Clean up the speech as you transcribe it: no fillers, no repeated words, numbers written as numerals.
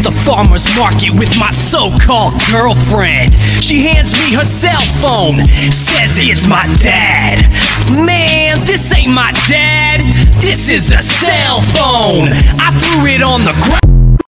at the farmer's market with my so-called girlfriend. She hands me her cell phone, says it's my dad. Man, this ain't my dad, this is a cell phone. I threw it on the ground.